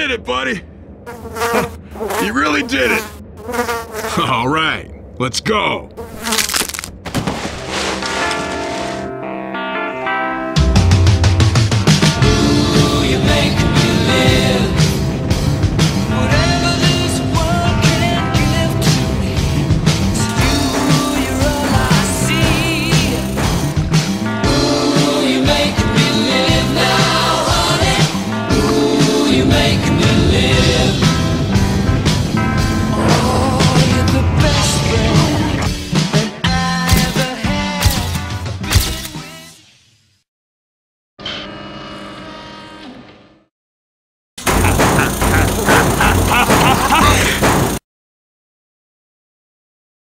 did it, buddy! You really did it! All right, let's go! You make